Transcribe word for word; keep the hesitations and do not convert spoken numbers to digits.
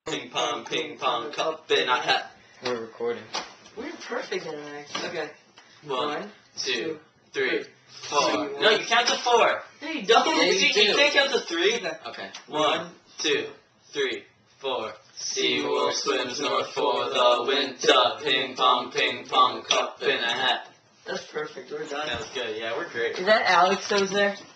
Ping pong, ping pong, cup in a hat. We're recording. We're perfect anyway. Okay. One, One, two, three, four. Seawolf. No, you count to four. No, you don't. Yeah, you, you you do. can't count to three. Okay. Okay. One, two, three, four. Seawolf swims north for the winter. Ping pong, ping pong, cup in a hat. That's perfect. We're done. That was good. Yeah, we're great. Is that Alex that was there?